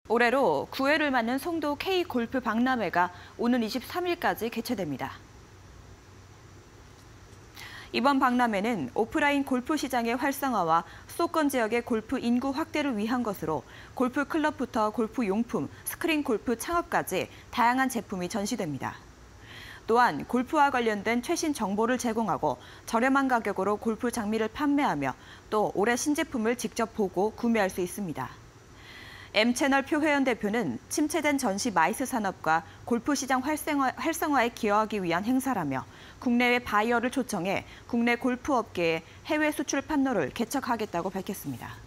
올해로 9회를 맞는 송도 K골프 박람회가 오는 23일까지 개최됩니다. 이번 박람회는 오프라인 골프 시장의 활성화와 수도권 지역의 골프 인구 확대를 위한 것으로 골프 클럽부터 골프 용품, 스크린 골프 창업까지 다양한 제품이 전시됩니다. 또한 골프와 관련된 최신 정보를 제공하고 저렴한 가격으로 골프 장비를 판매하며 또 올해 신제품을 직접 보고 구매할 수 있습니다. M채널 표회원 대표는 침체된 전시 마이스 산업과 골프 시장 활성화에 기여하기 위한 행사라며 국내외 바이어를 초청해 국내 골프 업계의 해외 수출 판로를 개척하겠다고 밝혔습니다.